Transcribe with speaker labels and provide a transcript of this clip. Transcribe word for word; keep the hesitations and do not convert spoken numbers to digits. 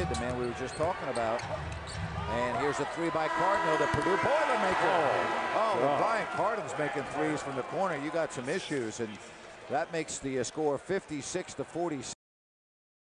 Speaker 1: the man we were just talking about. And here's a three by Cardinal, the Purdue Boilermaker. Oh, oh Brian Cardinal's making threes from the corner. You got some issues, and that makes the uh, score fifty-six to forty-six.